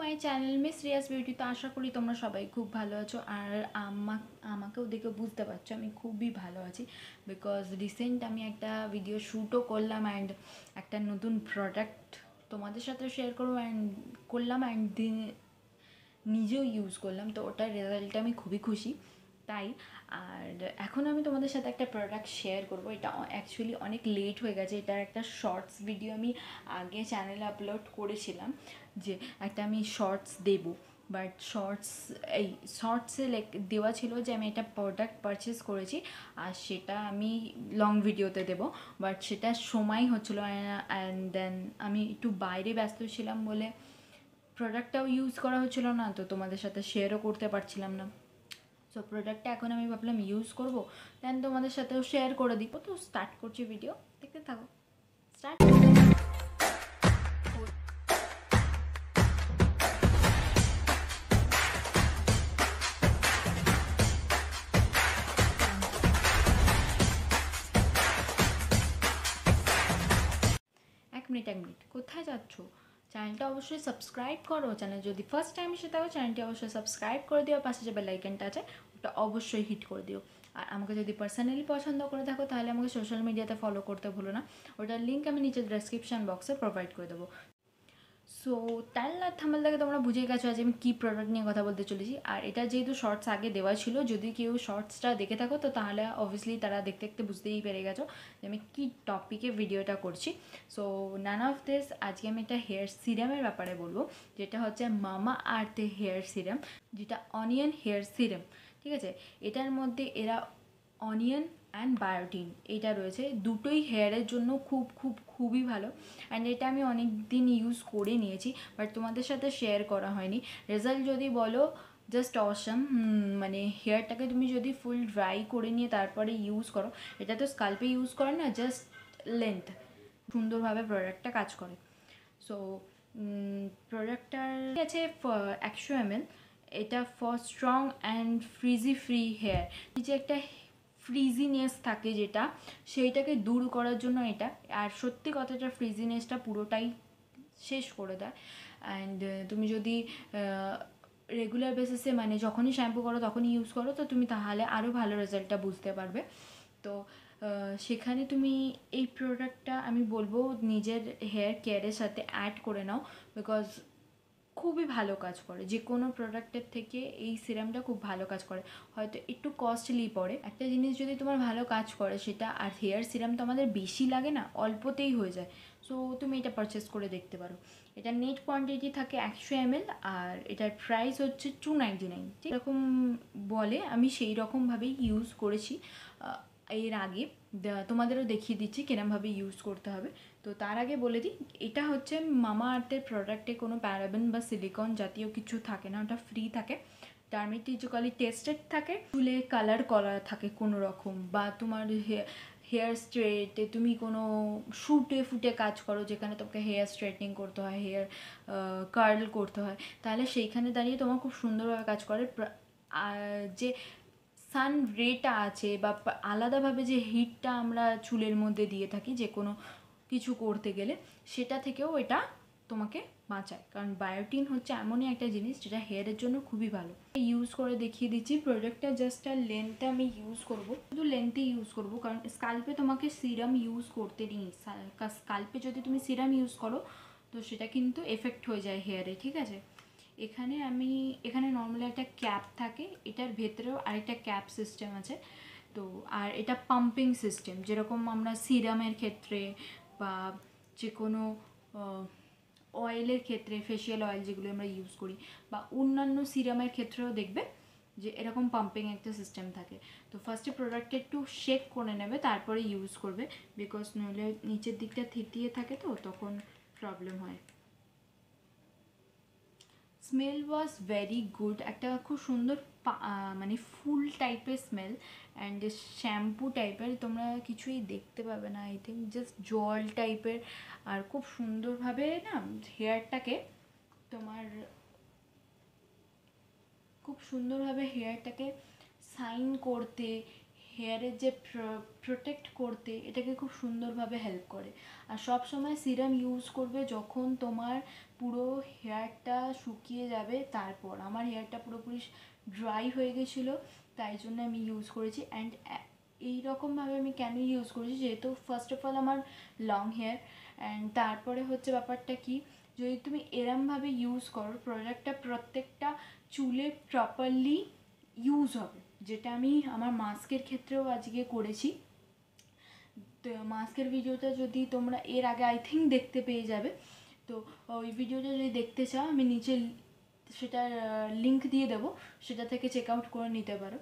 মাই channel Miss Riya's Beauty. তো আশা করি তোমরা সবাই খুব ভালো আছো, আর আমাকেও দেখে বুঝতে পারছো আমি খুবই ভালো আছি। বিকজ রিসেন্ট আমি একটা ভিডিও শ্যুটও করলাম অ্যান্ড একটা নতুন প্রোডাক্ট তোমাদের সাথে শেয়ার করলাম অ্যান্ড নিজেও ইউজ করলাম। তো ওটার রেজাল্টে আমি খুবই খুশি। তাই আর এখন আমি তোমাদের সাথে একটা প্রোডাক্ট শেয়ার করব। এটা অ্যাকচুয়ালি অনেক লেট হয়ে গেছে। এটার একটা শর্টস ভিডিও আমি আগে চ্যানেলে আপলোড করেছিলাম যে একটা আমি শর্টস দেবো, বাট শর্টসে দেওয়া ছিল যে আমি একটা প্রোডাক্ট পারচেস করেছি আর সেটা আমি লং ভিডিওতে দেবো, বাট সেটা সময় হচ্ছিলো অ্যান্ড দেন আমি একটু বাইরে ব্যস্ত ছিলাম বলে প্রোডাক্টটাও ইউজ করা হচ্ছিলো না, তো তোমাদের সাথে শেয়ারও করতে পারছিলাম না। সো প্রোডাক্টটা এখন আমি ভাবলাম ইউজ করবো, দেন তোমাদের সাথেও শেয়ার করে দিব। তো স্টার্ট করছি, ভিডিও দেখতে থাকো। স্টার্ট। এক মিনিট কোথায় যাচ্ছ? চ্যানেলটা অবশ্যই সাবস্ক্রাইব করো। চ্যানেল যদি ফার্স্ট টাইম এসে থাকো চ্যানেলটি অবশ্যই সাবস্ক্রাইব করে দিও, পাশে যে বেল আইকনটা আছে ওটা অবশ্যই হিট করে দিও। আর আমাকে যদি পার্সোনালি পছন্দ করে থাকো তাহলে আমাকে সোশ্যাল মিডিয়াতে ফলো করতে ভুলো না, ওটার লিঙ্ক আমি নিচে ডেসক্রিপশন বক্সে প্রোভাইড করে দেবো। সো তার না থামাল থেকে তোমরা বুঝে গেছো আজ আমি কী প্রোডাক্ট নিয়ে কথা বলতে চলেছি। আর এটা যেহেতু শর্টস আগে দেওয়া ছিল, যদি কেউ শর্টসটা দেখে থাকো তো তাহলে অবভিয়াসলি তারা দেখতে দেখতে বুঝতেই পেরে গেছো যে আমি কী টপিকে ভিডিওটা করছি। সো নান অফ দিস, আজকে আমি একটা হেয়ার সিরামের ব্যাপারে বলবো, যেটা হচ্ছে মামা আর্থ হেয়ার সিরাম, যেটা অনিয়ন হেয়ার সিরাম। ঠিক আছে, এটার মধ্যে এরা অনিয়ন অ্যান্ড বায়োটিন এটা রয়েছে, দুটোই হেয়ারের জন্য খুবই ভালো। অ্যান্ড এটা আমি অনেক দিন ইউজ করে নিয়েছি, বাট তোমাদের সাথে শেয়ার করা হয়নি। রেজাল্ট যদি বলো জাস্ট অসাম। মানে হেয়ারটাকে তুমি যদি ফুল ড্রাই করে নিয়ে তারপরে ইউজ করো, এটা তো স্কাল্পে ইউজ করে না, জাস্ট লেন্থ সুন্দরভাবে প্রোডাক্টটা কাজ করে। সো প্রোডাক্টটার আছে 100 ml। এটা for strong and frizzy free hair. যে একটা ফ্রিজিনেস থাকে যেটা, সেইটাকে দূর করার জন্য এটা। আর সত্যি কথাটা ফ্রিজিনেসটা পুরোটাই শেষ করে দেয়। অ্যান্ড তুমি যদি রেগুলার বেসিসে মানে যখনই শ্যাম্পু করো তখনই ইউজ করো, তো তুমি তাহলে আরও ভালো রেজাল্টটা বুঝতে পারবে। তো সেখানে তুমি এই প্রোডাক্টটা আমি বলবো নিজের হেয়ার কেয়ারের সাথে অ্যাড করে নাও, বিকজ খুবই ভালো কাজ করে। যে কোনো প্রোডাক্টের থেকে এই সিরামটা খুব ভালো কাজ করে। হয়তো একটু কস্টলি পড়ে, একটা জিনিস যদি তোমার ভালো কাজ করে সেটা, আর হেয়ার সিরাম তো আমাদের বেশি লাগে না, অল্পতেই হয়ে যায়। সো তুমি এটা পারচেস করে দেখতে পারো। এটা নেট কোয়ান্টিটি থাকে 100 ml আর এটার প্রাইস হচ্ছে 299। এরকম বলে, আমি সেই রকমভাবেই ইউজ করেছি এর আগে। তোমাদেরও দেখিয়ে দিচ্ছি কিরমভাবে ইউজ করতে হবে। তো তার আগে বলে দিই, এটা হচ্ছে মামা আর্থের প্রোডাক্টে কোনো প্যারাবেন বা সিলিকন জাতীয় কিছু থাকে না, ওটা ফ্রি থাকে। ডার্মেটোলজিক্যালি টেস্টেড থাকে, চুলে কালার করা থাকে কোনো রকম, বা তোমার হেয়ার স্ট্রেটে তুমি কোনো ফুটে কাজ করো যেখানে তোমাকে হেয়ার স্ট্রেটনিং করতে হয়, হেয়ার কার্ল করতে হয়, তাহলে সেইখানে দাঁড়িয়ে তোমার খুব সুন্দরভাবে কাজ করে। আর যে সান রেটা আছে বা আলাদাভাবে যে হিটটা আমরা চুলের মধ্যে দিয়ে থাকি যে কোনো কিছু করতে গেলে, সেটা থেকেও এটা তোমাকে বাঁচায়। কারণ বায়োটিন হচ্ছে এমনই একটা জিনিস যেটা হেয়ারের জন্য খুবই ভালো। ইউজ করে দেখিয়ে দিচ্ছি প্রোডাক্টটা। জাস্ট আর লেন্থে আমি ইউজ করব, শুধু লেন্থে ইউজ করব, কারণ স্কাল্পে তোমাকে সিরাম ইউজ করতে নেই। স্কাল্পে যদি তুমি সিরাম ইউজ করো তো সেটা কিন্তু এফেক্ট হয়ে যায় হেয়ারে। ঠিক আছে, এখানে নর্মালি একটা ক্যাপ থাকে, এটার ভেতরেও আরেকটা ক্যাপ সিস্টেম আছে। তো আর এটা পাম্পিং সিস্টেম, যেরকম আমরা সিরামের ক্ষেত্রে বা যে কোনো অয়েলের ক্ষেত্রে, ফেশিয়াল অয়েল যেগুলো আমরা ইউজ করি বা অন্যান্য সিরামের ক্ষেত্রেও দেখবে যে এরকম পাম্পিং একটা সিস্টেম থাকে। তো ফার্স্টে প্রোডাক্টটা একটু শেক করে নেবে, তারপরে ইউজ করবে, বিকজ নইলে নিচের দিকটা থিতিয়ে থাকে তো তখন প্রবলেম হয়। স্মেল ওয়াজ ভেরি গুড, একটা খুব সুন্দর মানে ফুল টাইপের স্মেল। অ্যান্ড শ্যাম্পু টাইপের তোমরা কিছুই দেখতে পাবে না, আই থিঙ্ক জাস্ট জল টাইপের। আর খুব সুন্দরভাবে না হেয়ারটাকে তোমার খুব সুন্দরভাবে হেয়ারটাকে সাইন করতে, হেয়ারের যে প্রোটেক্ট করতে এটাকে খুব সুন্দরভাবে হেল্প করে। আর সব সময় সিরাম ইউজ করবে যখন তোমার পুরো হেয়ারটা শুকিয়ে যাবে। তারপর আমার হেয়ারটা পুরোপুরি ড্রাই হয়ে গেছিলো, তাই জন্য আমি ইউজ করেছি। অ্যান্ড এইরকমভাবে আমি কেন ইউজ করেছি, যেহেতু ফার্স্ট অফ অল আমার লং হেয়ার, অ্যান্ড তারপরে হচ্ছে ব্যাপারটা কি, যদি তুমি এরমভাবে ইউজ করো প্রোডাক্টটা প্রত্যেকটা চুলে প্রপারলি ইউজ হবে, যেটা আমি আমার মাস্কের ক্ষেত্রেও আজকে করেছি। তো মাস্কের ভিডিওটা যদি তোমরা এর আগে আই থিঙ্ক দেখতে পেয়ে যাবে, তো ওই ভিডিওটা যদি দেখতে চাও আমি নিচে সেটার লিঙ্ক দিয়ে দেবো, সেটা থেকে চেক আউট করে নিতে পারো।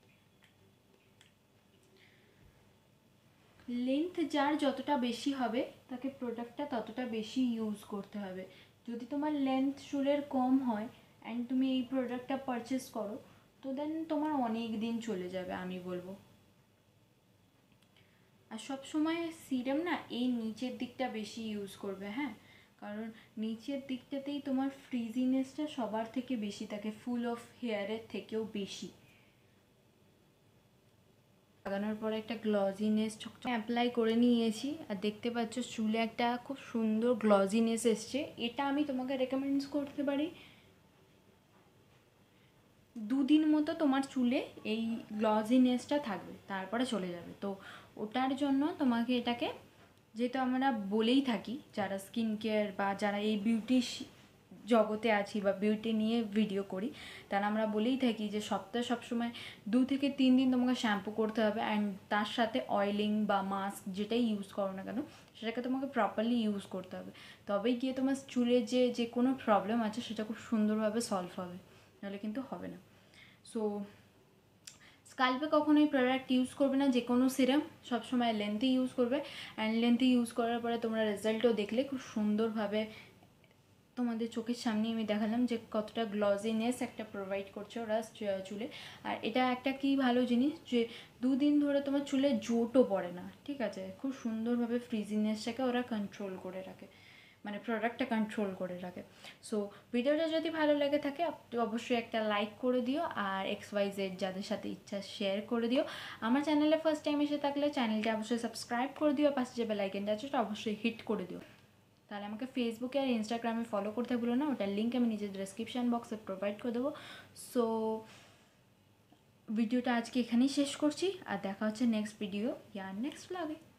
লেন্থ যার যতটা বেশি হবে তাকে প্রোডাক্টটা ততটা বেশি ইউজ করতে হবে। যদি তোমার লেন্থ চুলের কম হয় অ্যান্ড তুমি এই প্রোডাক্টটা পারচেস করো, তো দেন তোমার অনেক দিন চলে যাবে আমি বলবো। আর সব সময় সিরাম না এই নিচের দিকটা বেশি ইউজ করবে, হ্যাঁ, কারণ নিচের দিকটাতেই তোমার ফ্রিজিনেসটা সবার থেকে বেশি থাকে, ফুল অফ হেয়ারের থেকেও বেশি। লাগানোর পরে একটা গ্লজিনেস অ্যাপ্লাই করে নিয়েছি, আর দেখতে পাচ্ছ চুলে একটা খুব সুন্দর গ্লজিনেস এসছে। এটা আমি তোমাকে রেকমেন্ড করতে পারি, 2 দিন মতো তোমার চুলে এই গ্লজিনেসটা থাকবে, তারপরে চলে যাবে। তো ওটার জন্য তোমাকে এটাকে, যেহেতু আমরা বলেই থাকি যারা স্কিন কেয়ার বা যারা এই বিউটি জগতে আছি বা বিউটি নিয়ে ভিডিও করি, তারা আমরা বলেই থাকি যে সপ্তাহে সবসময় 2 থেকে 3 দিন তোমাকে শ্যাম্পু করতে হবে, অ্যান্ড তার সাথে অয়েলিং বা মাস্ক যেটাই ইউজ করো না কেন সেটাকে তোমাকে প্রপারলি ইউজ করতে হবে। তবেই গিয়ে তোমার চুলে যে কোনো প্রবলেম আছে সেটা খুব সুন্দরভাবে সলভ হবে, নাহলে কিন্তু হবে না। সো স্কাল্পে কখনোই প্রোডাক্ট ইউজ করবে না, যে কোনো সিরাম সবসময় লেন্থে ইউজ করবে। অ্যান্ড লেন্থে ইউজ করার পরে তোমরা রেজাল্টও দেখলে খুব সুন্দরভাবে তোমাদের চোখের সামনে আমি দেখালাম যে কতটা গ্লজিনেস একটা প্রোভাইড করছে ওরা চুলে। আর এটা একটা কি ভালো জিনিস যে 2 দিন ধরে তোমার চুলে জোটও পড়ে না, ঠিক আছে, খুব সুন্দরভাবে ফ্রিজিনেসটাকে ওরা কন্ট্রোল করে রাখে, মানে প্রোডাক্টটা কন্ট্রোল করে রাখে। সো ভিডিওটা যদি ভালো লেগে থাকে অবশ্যই একটা লাইক করে দিও, আর XYZ যাদের সাথে ইচ্ছা শেয়ার করে দিও। আমার চ্যানেলে ফার্স্ট টাইম এসে থাকলে চ্যানেলটা অবশ্যই সাবস্ক্রাইব করে দিও, পাশে যে বেল আইকনটা আছে ওটা অবশ্যই হিট করে দিও। তাহলে আমাকে ফেসবুকে আর ইনস্টাগ্রামে ফলো করতে ভুলো না, ওটার লিঙ্ক আমি নিজের ডেসক্রিপশান বক্সে প্রোভাইড করে দেবো। সো ভিডিওটা আজকে এখানেই শেষ করছি, আর দেখা হচ্ছে নেক্সট ভিডিও নেক্সট ব্লগে।